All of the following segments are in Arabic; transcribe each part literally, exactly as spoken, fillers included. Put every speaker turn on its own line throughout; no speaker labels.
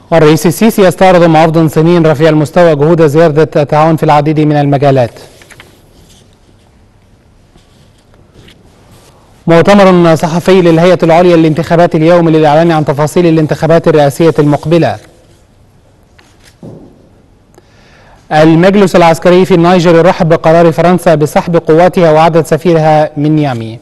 والرئيس السيسي يستعرض مع وفد صيني رفيع المستوى جهود زيادة التعاون في العديد من المجالات. مؤتمر صحفي للهيئة العليا للانتخابات اليوم للإعلان عن تفاصيل الانتخابات الرئاسية المقبلة. المجلس العسكري في النيجر يرحب بقرار فرنسا بسحب قواتها وعدد سفيرها من نيامي.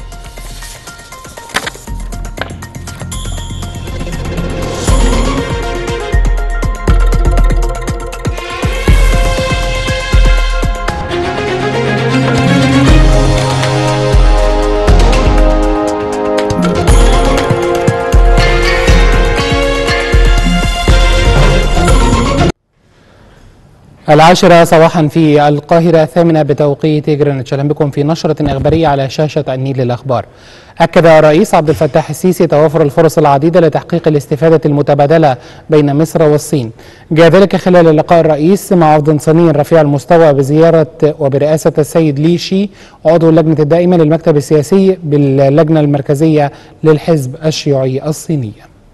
العاشرة صباحا في القاهرة، الثامنة بتوقيت جرينتش. أهلا بكم في نشرة إخبارية على شاشة النيل للأخبار. أكد الرئيس عبد الفتاح السيسي توافر الفرص العديدة لتحقيق الاستفادة المتبادلة بين مصر والصين. جاء ذلك خلال لقاء الرئيس مع وفد صيني رفيع المستوى بزيارة وبرئاسة السيد لي شي عضو اللجنة الدائمة للمكتب السياسي باللجنة المركزية للحزب الشيوعي الصيني.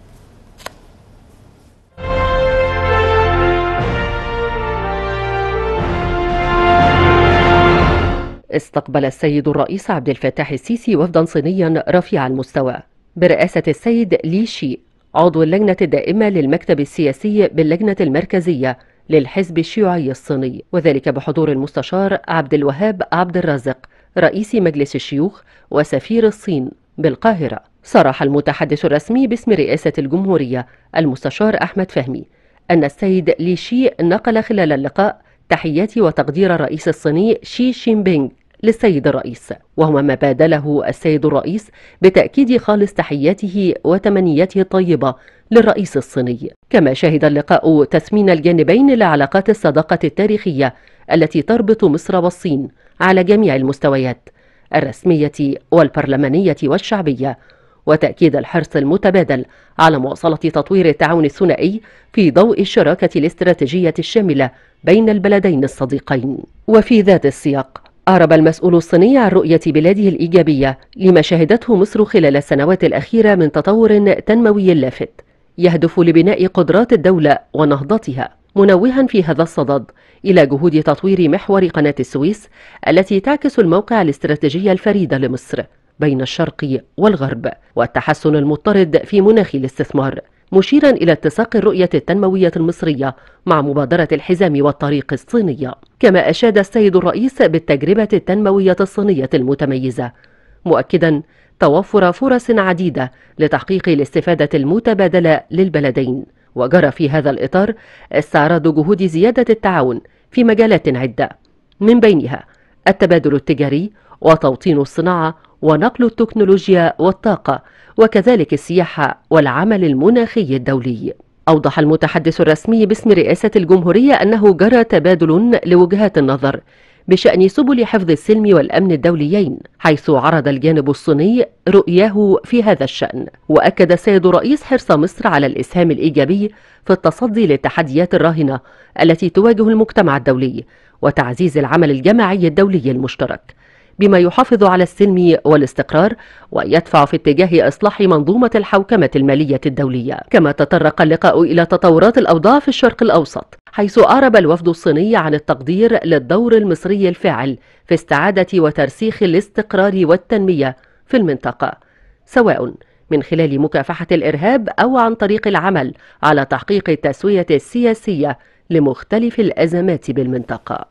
استقبل السيد الرئيس عبد الفتاح السيسي وفدا صينيا رفيع المستوى برئاسة السيد لي شي عضو اللجنة الدائمة للمكتب السياسي باللجنة المركزية للحزب الشيوعي الصيني، وذلك بحضور المستشار عبد الوهاب عبد الرازق رئيس مجلس الشيوخ وسفير الصين بالقاهرة. صرح المتحدث الرسمي باسم رئاسة الجمهورية المستشار أحمد فهمي أن السيد لي شي نقل خلال اللقاء تحيات وتقدير الرئيس الصيني شي جين بينغ للسيد الرئيس، وهما ما بادله السيد الرئيس بتأكيد خالص تحياته وتمنياته الطيبة للرئيس الصيني. كما شهد اللقاء تثمين الجانبين لعلاقات الصداقة التاريخية التي تربط مصر والصين على جميع المستويات الرسمية والبرلمانية والشعبية، وتأكيد الحرص المتبادل على مواصلة تطوير التعاون الثنائي في ضوء الشراكة الاستراتيجية الشاملة بين البلدين الصديقين. وفي ذات السياق أعرب المسؤول الصيني عن رؤية بلاده الإيجابية لما شهدته مصر خلال السنوات الأخيرة من تطور تنموي لافت يهدف لبناء قدرات الدولة ونهضتها، منوها في هذا الصدد إلى جهود تطوير محور قناة السويس التي تعكس الموقع الاستراتيجي الفريد لمصر بين الشرق والغرب والتحسن المضطرد في مناخ الاستثمار، مشيرا إلى اتساق الرؤية التنموية المصرية مع مبادرة الحزام والطريق الصينية. كما أشاد السيد الرئيس بالتجربة التنموية الصينية المتميزة، مؤكدا توفر فرص عديدة لتحقيق الاستفادة المتبادلة للبلدين. وجرى في هذا الإطار استعراض جهود زيادة التعاون في مجالات عدة، من بينها التبادل التجاري وتوطين الصناعة ونقل التكنولوجيا والطاقة، وكذلك السياحة والعمل المناخي الدولي. أوضح المتحدث الرسمي باسم رئاسة الجمهورية أنه جرى تبادل لوجهات النظر بشأن سبل حفظ السلم والأمن الدوليين، حيث عرض الجانب الصيني رؤياه في هذا الشأن. وأكد السيد الرئيس حرص مصر على الإسهام الإيجابي في التصدي للتحديات الراهنة التي تواجه المجتمع الدولي وتعزيز العمل الجماعي الدولي المشترك، بما يحافظ على السلم والاستقرار ويدفع في اتجاه إصلاح منظومة الحوكمة المالية الدولية. كما تطرق اللقاء إلى تطورات الأوضاع في الشرق الأوسط، حيث أعرب الوفد الصيني عن التقدير للدور المصري الفاعل في استعادة وترسيخ الاستقرار والتنمية في المنطقة، سواء من خلال مكافحة الإرهاب أو عن طريق العمل على تحقيق التسوية السياسية لمختلف الأزمات بالمنطقة.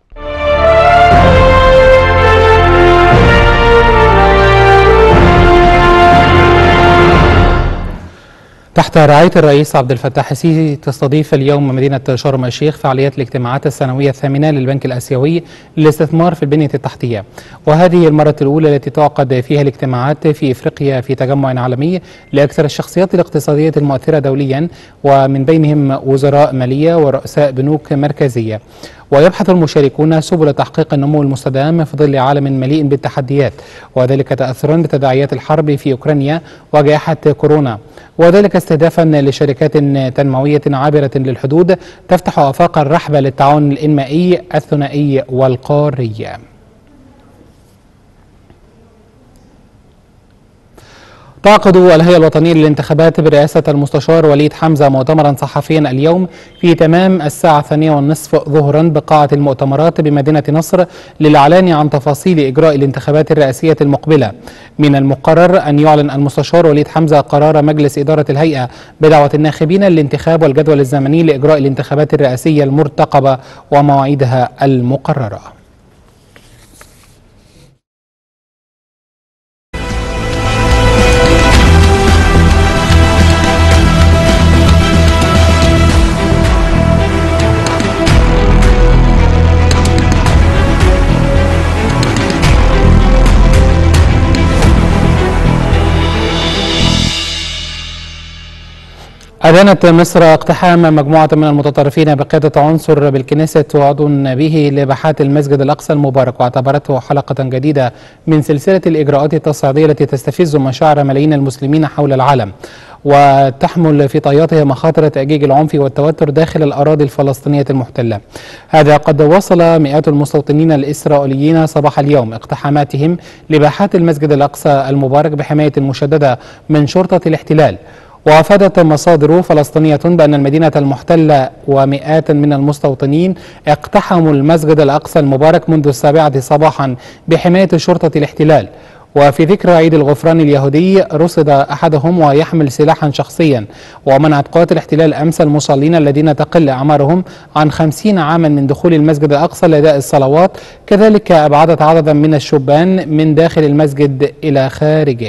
تحت رعاية الرئيس عبد الفتاح السيسي تستضيف اليوم مدينة شرم الشيخ فعاليات الاجتماعات السنوية الثامنة للبنك الآسيوي للاستثمار في البنية التحتية، وهذه المرة الأولى التي تعقد فيها الاجتماعات في إفريقيا في تجمع عالمي لأكثر الشخصيات الاقتصادية المؤثرة دوليا، ومن بينهم وزراء مالية ورؤساء بنوك مركزية. ويبحث المشاركون سبل تحقيق النمو المستدام في ظل عالم مليء بالتحديات، وذلك تأثرا بتداعيات الحرب في أوكرانيا وجائحة كورونا، وذلك استهدافا لشركات تنموية عابرة للحدود تفتح آفاق الرحبة للتعاون الإنمائي الثنائي والقاري. تعقد الهيئة الوطنية للانتخابات برئاسة المستشار وليد حمزة مؤتمرا صحفيا اليوم في تمام الساعة الثانية والنصف ظهرا بقاعة المؤتمرات بمدينة نصر للإعلان عن تفاصيل إجراء الانتخابات الرئاسية المقبلة. من المقرر أن يعلن المستشار وليد حمزة قرار مجلس إدارة الهيئة بدعوة الناخبين للانتخاب والجدول الزمني لإجراء الانتخابات الرئاسية المرتقبة ومواعيدها المقررة. أدانت مصر اقتحام مجموعة من المتطرفين بقيادة عنصر بالكنيسة وعضو به لباحات المسجد الأقصى المبارك، واعتبرته حلقة جديدة من سلسلة الإجراءات التصعيدية التي تستفز مشاعر ملايين المسلمين حول العالم وتحمل في طياتها مخاطر تأجيج العنف والتوتر داخل الأراضي الفلسطينية المحتلة. هذا قد وصل مئات المستوطنين الإسرائيليين صباح اليوم اقتحاماتهم لباحات المسجد الأقصى المبارك بحماية مشددة من شرطة الاحتلال. وافادت مصادر فلسطينية بأن المدينة المحتلة ومئات من المستوطنين اقتحموا المسجد الأقصى المبارك منذ السابعة صباحا بحماية شرطة الاحتلال. وفي ذكرى عيد الغفران اليهودي رصد أحدهم ويحمل سلاحا شخصيا، ومنعت قوات الاحتلال أمس المصلين الذين تقل أعمارهم عن خمسين عاما من دخول المسجد الأقصى لأداء الصلوات. كذلك أبعدت عددا من الشبان من داخل المسجد إلى خارجه.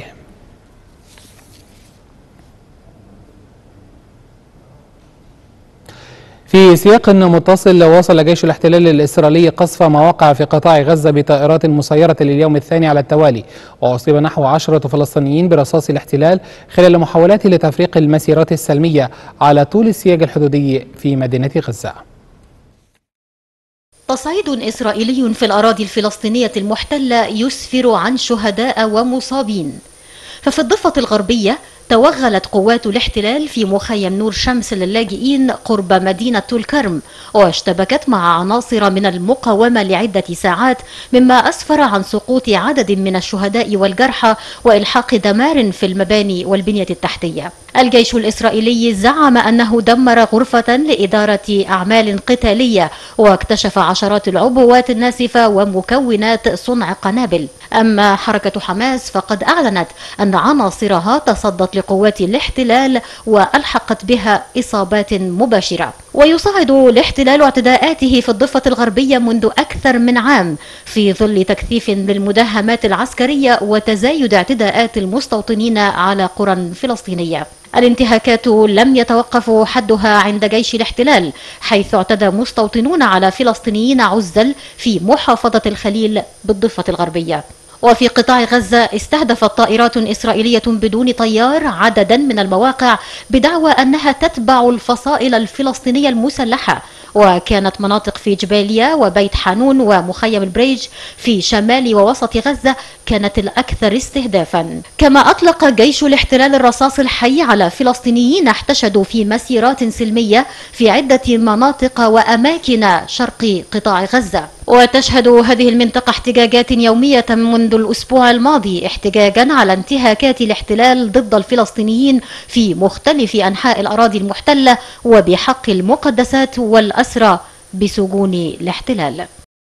في سياق متصل، واصل جيش الاحتلال الإسرائيلي قصف مواقع في قطاع غزة بطائرات مسيرة لليوم الثاني على التوالي، وأصيب نحو عشرة فلسطينيين برصاص الاحتلال خلال محاولات لتفريق المسيرات السلمية على طول السياج الحدودي في مدينة غزة.
تصعيد إسرائيلي في الأراضي الفلسطينية المحتلة يسفر عن شهداء ومصابين. ففي الضفة الغربية توغلت قوات الاحتلال في مخيم نور شمس للاجئين قرب مدينة الكرم، واشتبكت مع عناصر من المقاومة لعدة ساعات، مما أسفر عن سقوط عدد من الشهداء والجرحى وإلحاق دمار في المباني والبنية التحتية. الجيش الإسرائيلي زعم أنه دمر غرفة لإدارة أعمال قتالية واكتشف عشرات العبوات الناسفة ومكونات صنع قنابل. أما حركة حماس فقد أعلنت أن عناصرها تصدت لقوات الاحتلال وألحقت بها إصابات مباشرة. ويصعد الاحتلال اعتداءاته في الضفة الغربية منذ أكثر من عام في ظل تكثيف للمداهمات العسكرية وتزايد اعتداءات المستوطنين على قرى فلسطينية. الانتهاكات لم يتوقف حدها عند جيش الاحتلال، حيث اعتدى مستوطنون على فلسطينيين عزل في محافظة الخليل بالضفة الغربية. وفي قطاع غزة استهدفت طائرات إسرائيلية بدون طيار عددا من المواقع بدعوى أنها تتبع الفصائل الفلسطينية المسلحة، وكانت مناطق في جباليا وبيت حانون ومخيم البريج في شمال ووسط غزة كانت الأكثر استهدافا. كما أطلق جيش الاحتلال الرصاص الحي على فلسطينيين احتشدوا في مسيرات سلمية في عدة مناطق وأماكن شرق قطاع غزة. وتشهد هذه المنطقة احتجاجات يومية منذ الأسبوع الماضي احتجاجا على انتهاكات الاحتلال ضد الفلسطينيين في مختلف أنحاء الأراضي المحتلة وبحق المقدسات والأسرى بسجون الاحتلال.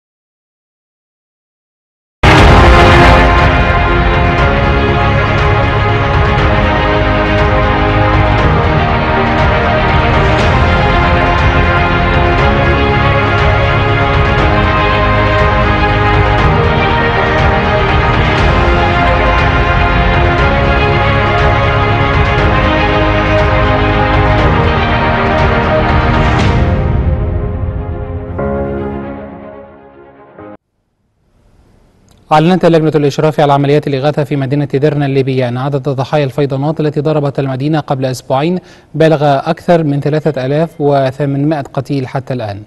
أعلنت لجنة الإشراف على عمليات الإغاثة في مدينة درنا الليبية أن عدد ضحايا الفيضانات التي ضربت المدينة قبل أسبوعين بلغ أكثر من ثلاثة آلاف وثمانمائة قتيل حتى الآن.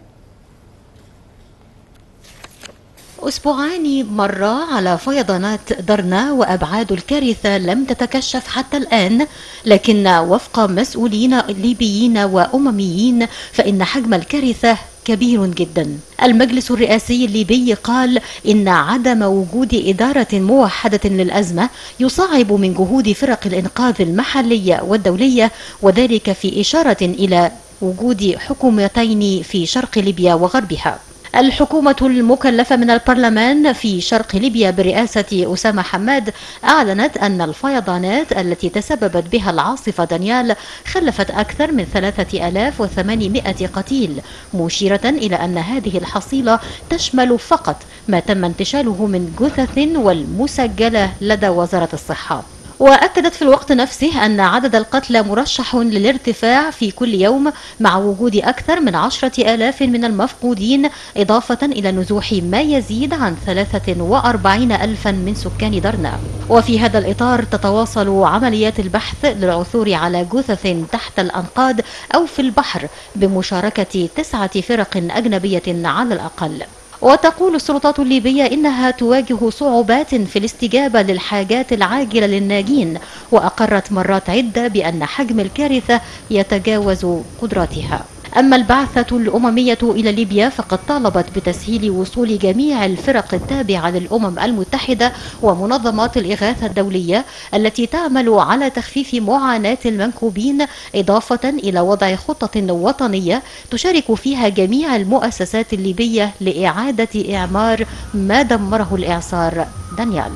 أسبوعان مرة على فيضانات درنا وأبعاد الكارثة لم تتكشف حتى الآن، لكن وفق مسؤولين ليبيين وأمميين فإن حجم الكارثة كبير جدا. المجلس الرئاسي الليبي قال إن عدم وجود إدارة موحدة للأزمة يصعب من جهود فرق الإنقاذ المحلية والدولية، وذلك في إشارة إلى وجود حكومتين في شرق ليبيا وغربها. الحكومة المكلفة من البرلمان في شرق ليبيا برئاسة أسامة حماد أعلنت أن الفيضانات التي تسببت بها العاصفة دانيال خلفت أكثر من ثلاثة آلاف وثمانمائة قتيل، مشيرة إلى أن هذه الحصيلة تشمل فقط ما تم انتشاله من جثث والمسجلة لدى وزارة الصحة. وأكدت في الوقت نفسه أن عدد القتلى مرشح للارتفاع في كل يوم، مع وجود أكثر من عشرة آلاف من المفقودين، إضافة إلى نزوح ما يزيد عن ثلاثة وأربعين ألفا من سكان درنا. وفي هذا الإطار تتواصل عمليات البحث للعثور على جثث تحت الأنقاض أو في البحر بمشاركة تسعة فرق أجنبية على الأقل. وتقول السلطات الليبية إنها تواجه صعوبات في الاستجابة للحاجات العاجلة للناجين، وأقرت مرات عدة بأن حجم الكارثة يتجاوز قدراتها. أما البعثة الأممية إلى ليبيا فقد طالبت بتسهيل وصول جميع الفرق التابعة للأمم المتحدة ومنظمات الإغاثة الدولية التي تعمل على تخفيف معاناة المنكوبين، إضافة إلى وضع خطة وطنية تشارك فيها جميع المؤسسات الليبية لإعادة إعمار ما دمره الإعصار دانيال.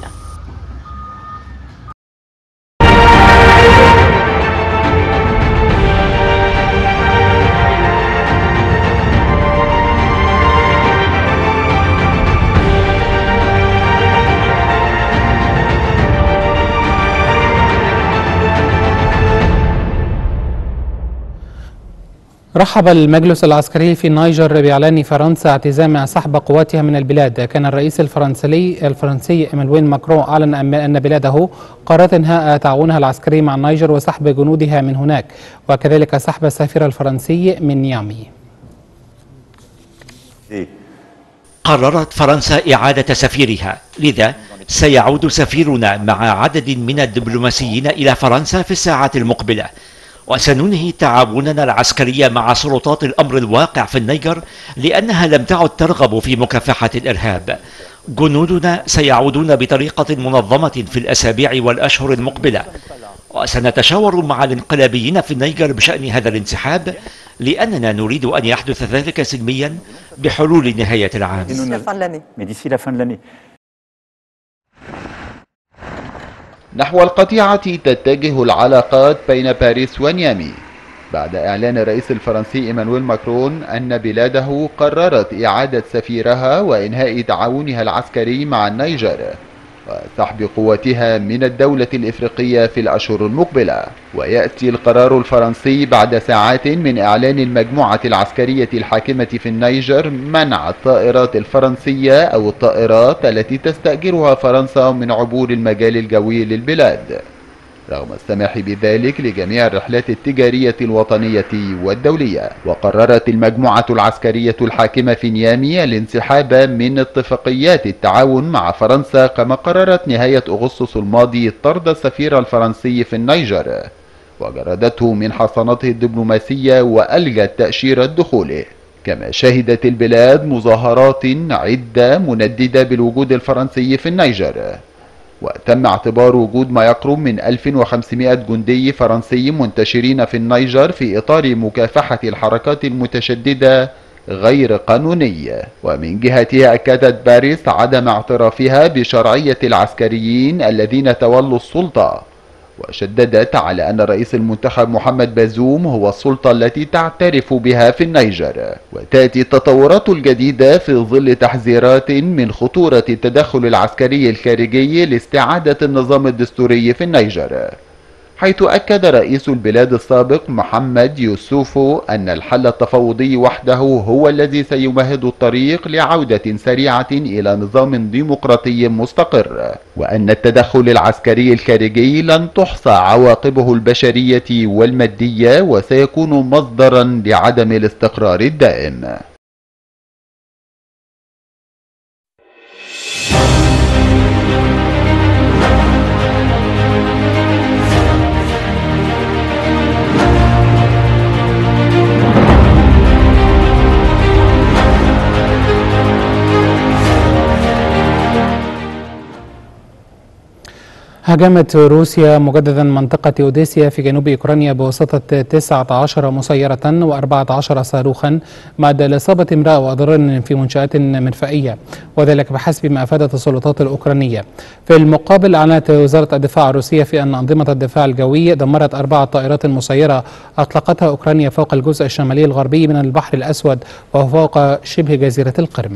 رحب المجلس العسكري في النيجر بإعلان فرنسا اعتزام سحب قواتها من البلاد. كان الرئيس الفرنسي الفرنسي إيمانويل ماكرون أعلن أن بلاده قررت إنهاء تعاونها العسكري مع النيجر وسحب جنودها من هناك، وكذلك سحب السفير الفرنسي من نيامي.
قررت فرنسا إعادة سفيرها، لذا سيعود سفيرنا مع عدد من الدبلوماسيين إلى فرنسا في الساعات المقبلة، وسننهي تعاوننا العسكري مع سلطات الأمر الواقع في النيجر لأنها لم تعد ترغب في مكافحة الإرهاب. جنودنا سيعودون بطريقة منظمة في الأسابيع والأشهر المقبلة، وسنتشاور مع الانقلابيين في النيجر بشأن هذا الانسحاب لأننا نريد أن يحدث ذلك سلميا بحلول نهاية العام.
نحو القطيعة تتجه العلاقات بين باريس ونيامي بعد إعلان الرئيس الفرنسي إيمانويل ماكرون أن بلاده قررت إعادة سفيرها وإنهاء تعاونها العسكري مع النيجر وسحب قواتها من الدولة الإفريقية في الأشهر المقبلة. ويأتي القرار الفرنسي بعد ساعات من إعلان المجموعة العسكرية الحاكمة في النيجر منع الطائرات الفرنسية أو الطائرات التي تستأجرها فرنسا من عبور المجال الجوي للبلاد، رغم السماح بذلك لجميع الرحلات التجارية الوطنية والدولية. وقررت المجموعة العسكرية الحاكمة في نيامي الانسحاب من اتفاقيات التعاون مع فرنسا، كما قررت نهاية أغسطس الماضي طرد السفير الفرنسي في النيجر وجردته من حصانته الدبلوماسية وألغت تأشيرة دخوله. كما شهدت البلاد مظاهرات عدة منددة بالوجود الفرنسي في النيجر، وتم اعتبار وجود ما يقرب من ألف وخمسمائة جندي فرنسي منتشرين في النيجر في إطار مكافحة الحركات المتشددة غير قانونية. ومن جهتها أكدت باريس عدم اعترافها بشرعية العسكريين الذين تولوا السلطة، وشددت على أن الرئيس المنتخب محمد بازوم هو السلطة التي تعترف بها في النيجر. وتأتي التطورات الجديدة في ظل تحذيرات من خطورة التدخل العسكري الخارجي لاستعادة النظام الدستوري في النيجر، حيث أكد رئيس البلاد السابق محمد يوسوفو أن الحل التفاوضي وحده هو الذي سيمهد الطريق لعودة سريعة إلى نظام ديمقراطي مستقر، وأن التدخل العسكري الخارجي لن تحصى عواقبه البشرية والمادية وسيكون مصدرا لعدم الاستقرار الدائم.
هاجمت روسيا مجددا منطقة أوديسيا في جنوب أوكرانيا بواسطة تسعة عشر مسيرة وأربعة عشر صاروخا، ما أدى لإصابة امرأة وأضرار في منشآت مرفئية، وذلك بحسب ما أفادت السلطات الأوكرانية. في المقابل، أعلنت وزارة الدفاع الروسية في أن أنظمة الدفاع الجوي دمرت أربع طائرات مسيرة أطلقتها أوكرانيا فوق الجزء الشمالي الغربي من البحر الأسود وفوق شبه جزيرة القرم.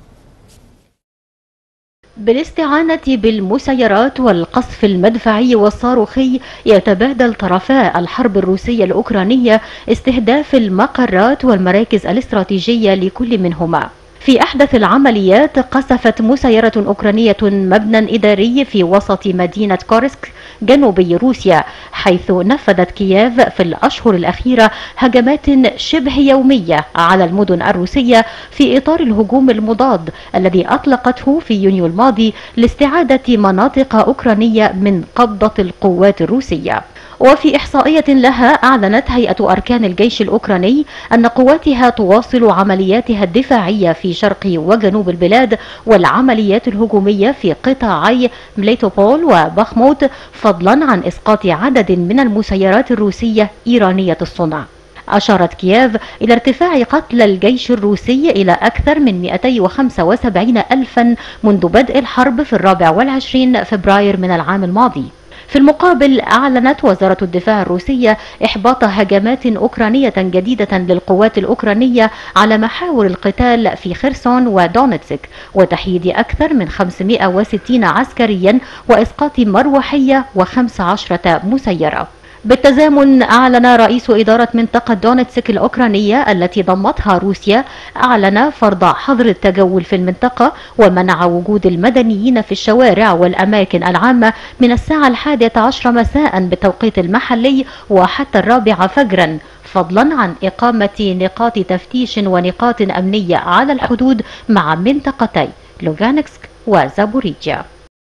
بالاستعانة بالمسيرات والقصف المدفعي والصاروخي، يتبادل طرفا الحرب الروسية الأوكرانية استهداف المقرات والمراكز الاستراتيجية لكل منهما. في أحدث العمليات، قصفت مسيرة أوكرانية مبنى إداري في وسط مدينة كورسك جنوبي روسيا، حيث نفذت كييف في الأشهر الأخيرة هجمات شبه يومية على المدن الروسية في إطار الهجوم المضاد الذي أطلقته في يونيو الماضي لاستعادة مناطق أوكرانية من قبضة القوات الروسية. وفي إحصائية لها، أعلنت هيئة أركان الجيش الأوكراني أن قواتها تواصل عملياتها الدفاعية في شرق وجنوب البلاد والعمليات الهجومية في قطاعي ميليتوبول وباخموت، فضلا عن إسقاط عدد من المسيرات الروسية إيرانية الصنع. أشارت كييف إلى ارتفاع قتلى الجيش الروسي إلى أكثر من مئتين وخمسة وسبعين ألفا منذ بدء الحرب في الرابع والعشرين فبراير من العام الماضي. في المقابل، أعلنت وزارة الدفاع الروسية إحباط هجمات أوكرانية جديدة للقوات الأوكرانية على محاور القتال في خرسون ودونتسك، وتحييد أكثر من خمسمئة وستين عسكريا وإسقاط مروحية وخمس عشرة مسيرة. بالتزامن، أعلن رئيس إدارة منطقة دونتسك الأوكرانية التي ضمتها روسيا أعلن فرض حظر التجول في المنطقة ومنع وجود المدنيين في الشوارع والأماكن العامة من الساعة الحادية عشر مساء بالتوقيت المحلي وحتى الرابعة فجرا، فضلا عن إقامة نقاط تفتيش ونقاط أمنية على الحدود مع منطقتي لوغانسك وزابوريجيا.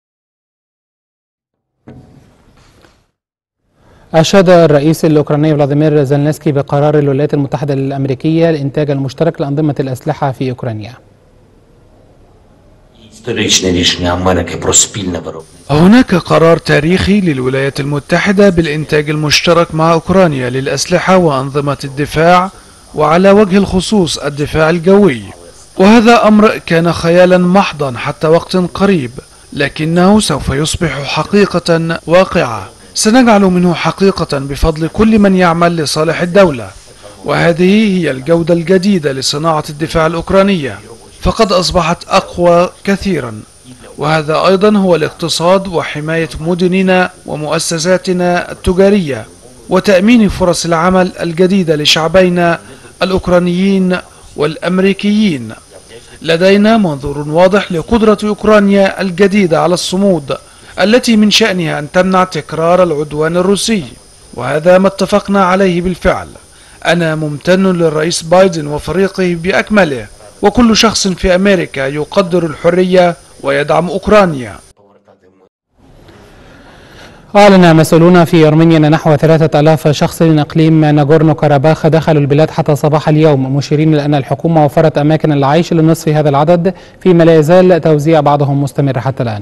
أشاد الرئيس الأوكراني فلاديمير زيلينسكي بقرار الولايات المتحدة الأمريكية لإنتاج المشترك لأنظمة الأسلحة في أوكرانيا.
هناك قرار تاريخي للولايات المتحدة بالإنتاج المشترك مع أوكرانيا للأسلحة وأنظمة الدفاع، وعلى وجه الخصوص الدفاع الجوي، وهذا أمر كان خيالا محضا حتى وقت قريب، لكنه سوف يصبح حقيقة واقعة. سنجعل منه حقيقة بفضل كل من يعمل لصالح الدولة، وهذه هي الجودة الجديدة لصناعة الدفاع الأوكرانية، فقد أصبحت أقوى كثيرا، وهذا أيضا هو الاقتصاد وحماية مدننا ومؤسساتنا التجارية وتأمين فرص العمل الجديدة لشعبينا الأوكرانيين والأمريكيين. لدينا منظور واضح لقدرة أوكرانيا الجديدة على الصمود، التي من شأنها أن تمنع تكرار العدوان الروسي، وهذا ما اتفقنا عليه بالفعل. أنا ممتن للرئيس بايدن وفريقه بأكمله، وكل شخص في أمريكا يقدر الحرية ويدعم أوكرانيا.
أعلن مسؤولون في أرمينيا أن نحو ثلاثة آلاف شخص من إقليم ناغورنو كاراباخ دخلوا البلاد حتى صباح اليوم، مشيرين إلى أن الحكومة وفرت أماكن العيش لنصف هذا العدد، فيما لا يزال توزيع بعضهم مستمر حتى الآن.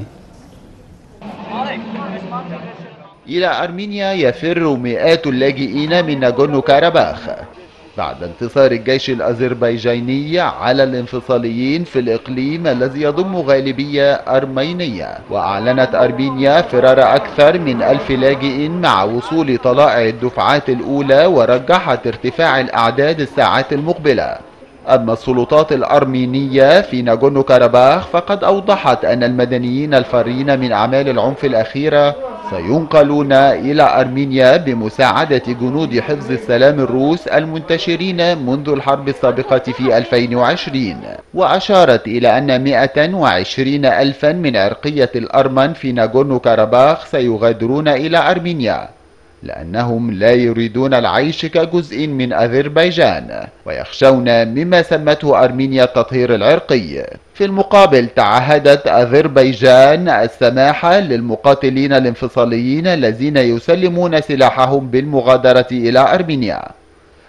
إلى أرمينيا يفر مئات اللاجئين من ناغورنو كاراباخ بعد انتصار الجيش الأذربيجاني على الانفصاليين في الإقليم الذي يضم غالبية أرمينية. وأعلنت أرمينيا فرار أكثر من ألف لاجئ مع وصول طلائع الدفعات الأولى، ورجحت ارتفاع الأعداد الساعات المقبلة. أما السلطات الأرمينية في ناغورنو كاراباخ فقد أوضحت أن المدنيين الفارين من أعمال العنف الأخيرة سينقلون إلى أرمينيا بمساعدة جنود حفظ السلام الروس المنتشرين منذ الحرب السابقة في ألفين وعشرين. وأشارت إلى أن مئة وعشرين ألفا من عرقية الأرمن في ناغورنو كاراباخ سيغادرون إلى أرمينيا، لأنهم لا يريدون العيش كجزء من أذربيجان، ويخشون مما سمته أرمينيا التطهير العرقي. في المقابل، تعهدت أذربيجان السماح للمقاتلين الانفصاليين الذين يسلمون سلاحهم بالمغادرة إلى أرمينيا،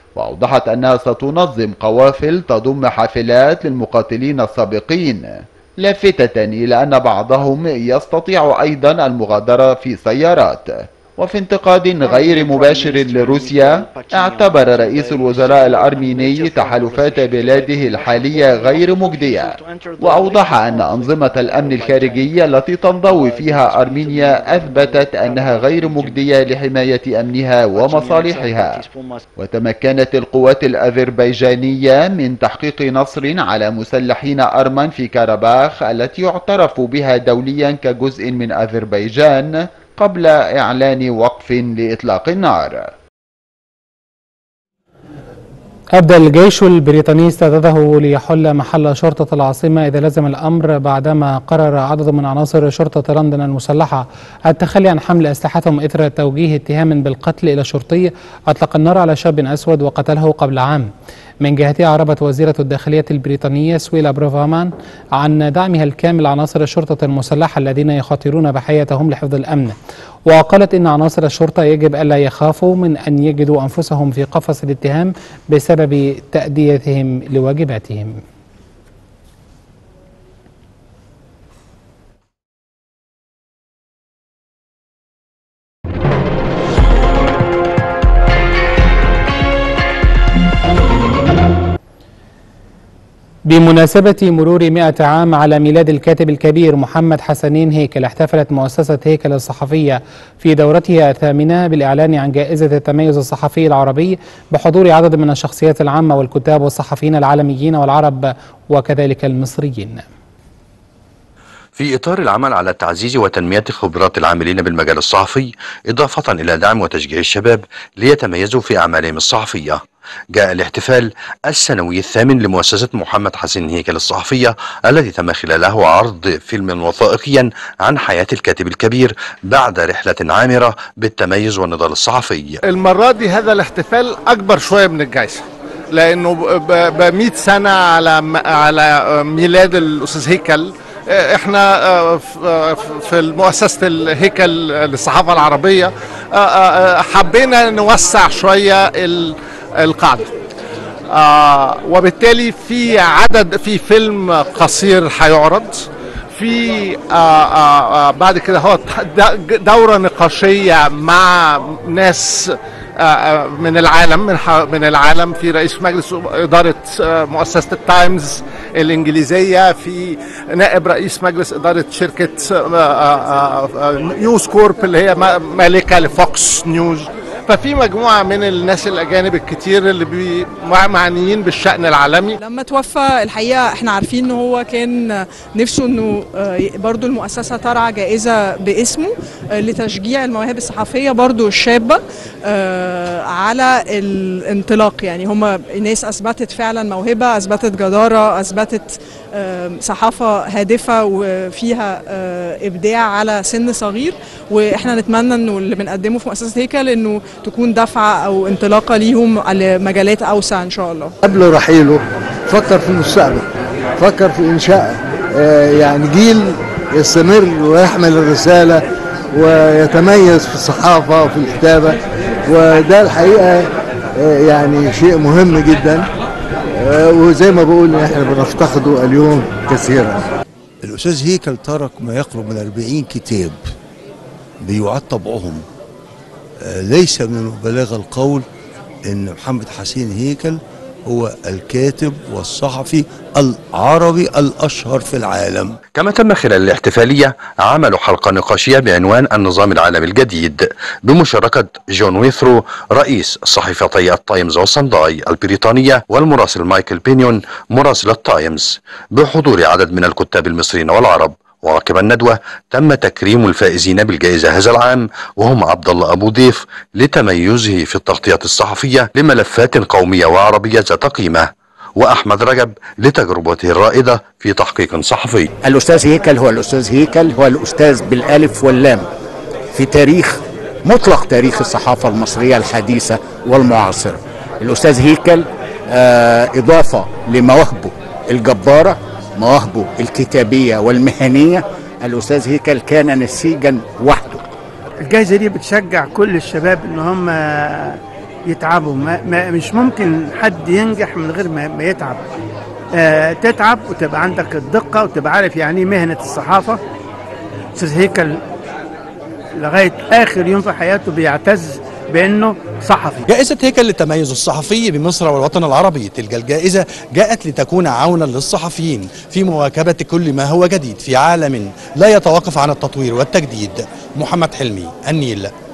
وأوضحت أنها ستنظم قوافل تضم حافلات للمقاتلين السابقين لافتة إلى أن بعضهم يستطيع أيضا المغادرة في سيارات. وفي انتقاد غير مباشر لروسيا، اعتبر رئيس الوزراء الأرميني تحالفات بلاده الحالية غير مجدية، وأوضح أن أنظمة الأمن الخارجي التي تنضوي فيها أرمينيا أثبتت أنها غير مجدية لحماية أمنها ومصالحها. وتمكنت القوات الأذربيجانية من تحقيق نصر على مسلحين أرمن في كاراباخ التي يعترف بها دوليا كجزء من أذربيجان قبل إعلان وقف لإطلاق النار.
أبدى الجيش البريطاني استعداده ليحل محل شرطة العاصمة إذا لزم الأمر، بعدما قرر عدد من عناصر شرطة لندن المسلحة التخلي عن حمل أسلحتهم إثر توجيه اتهام بالقتل إلى شرطي أطلق النار على شاب أسود وقتله قبل عام. من جهتها أعربت وزيرة الداخلية البريطانية سويلا بروفامان عن دعمها الكامل لعناصر الشرطة المسلحة الذين يخاطرون بحياتهم لحفظ الأمن، وقالت إن عناصر الشرطة يجب ألا يخافوا من أن يجدوا أنفسهم في قفص الاتهام بسبب تأديتهم لواجباتهم. بمناسبة مرور مئة عام على ميلاد الكاتب الكبير محمد حسنين هيكل، احتفلت مؤسسة هيكل الصحفية في دورتها الثامنة بالإعلان عن جائزة التميز الصحفي العربي بحضور عدد من الشخصيات العامة والكتاب والصحفيين العالميين والعرب وكذلك المصريين.
في إطار العمل على تعزيز وتنمية خبرات العاملين بالمجال الصحفي، إضافة إلى دعم وتشجيع الشباب ليتميزوا في أعمالهم الصحفية، جاء الاحتفال السنوي الثامن لمؤسسة محمد حسين هيكل الصحفية الذي تم خلاله عرض فيلم وثائقيا عن حياة الكاتب الكبير بعد رحلة عامرة بالتميز والنضال الصحفي.
المرة دي هذا الاحتفال أكبر شوية من الجائزة، لأنه بمئة سنة على على ميلاد الأستاذ هيكل. احنا في مؤسسة الهيكل للصحافة العربية حبينا نوسع شوية القاعدة، وبالتالي في عدد في فيلم قصير هيعرض، في بعد كده هو دورة نقاشية مع ناس من العالم من من العالم في رئيس مجلس إدارة مؤسسة التايمز الإنجليزية، في نائب رئيس مجلس إدارة شركة نيوز كورب اللي هي مالكة لفوكس نيوز. ففي مجموعة من الناس الأجانب الكتير اللي معنيين بالشأن العالمي.
لما توفى الحقيقة احنا عارفين ان هو كان نفسه انه برضو المؤسسة ترعى جائزة باسمه لتشجيع المواهب الصحفية برضو الشابة على الانطلاق. يعني هم ناس أثبتت فعلا موهبة، أثبتت جدارة، أثبتت صحافة هادفة وفيها إبداع على سن صغير، واحنا نتمنى انه اللي بنقدمه في مؤسسة هيكل انه تكون دفعة او انطلاقة ليهم على مجالات اوسع ان شاء الله.
قبل رحيله فكر في المستقبل، فكر في انشاء يعني جيل يستمر ويحمل الرسالة ويتميز في الصحافة وفي الكتابة، وده الحقيقة يعني شيء مهم جدا، وزي ما بقول احنا بنفتقده اليوم كثيرا.
الأستاذ هيكل ترك ما يقرب من أربعين كتاب بيعاد طبعهم. ليس من المبالغة القول ان محمد حسين هيكل هو الكاتب والصحفي العربي الأشهر في العالم.
كما تم خلال الاحتفالية عمل حلقة نقاشية بعنوان النظام العالمي الجديد بمشاركة جون ويثرو رئيس صحيفتي التايمز والصنداي البريطانية والمراسل مايكل بينيون مراسل التايمز بحضور عدد من الكتاب المصريين والعرب. وعقب الندوة تم تكريم الفائزين بالجائزة هذا العام، وهم عبد الله أبو ضيف لتميزه في التغطية الصحفية لملفات قومية وعربية ذات قيمة، وأحمد رجب لتجربته الرائدة في تحقيق صحفي.
الأستاذ هيكل هو الأستاذ هيكل هو الأستاذ بالألف واللام في تاريخ مطلق تاريخ الصحافة المصرية الحديثة والمعاصرة. الأستاذ هيكل آه إضافة لمواهبه الجبارة، مواهبه الكتابية والمهنية، الأستاذ هيكل كان نسيجا وحده.
الجائزة دي بتشجع كل الشباب ان هم يتعبوا، ما ما مش ممكن حد ينجح من غير ما, ما يتعب. آه تتعب وتبقى عندك الدقة وتبقى عارف يعني ايه مهنة الصحافة. أستاذ هيكل لغاية آخر يوم في حياته بيعتز بأنه صحفي.
جائزة هيكل للتميز الصحفي بمصر والوطن العربي، تلك الجائزة جاءت لتكون عونا للصحفيين في مواكبة كل ما هو جديد في عالم لا يتوقف عن التطوير والتجديد. محمد حلمي، النيل.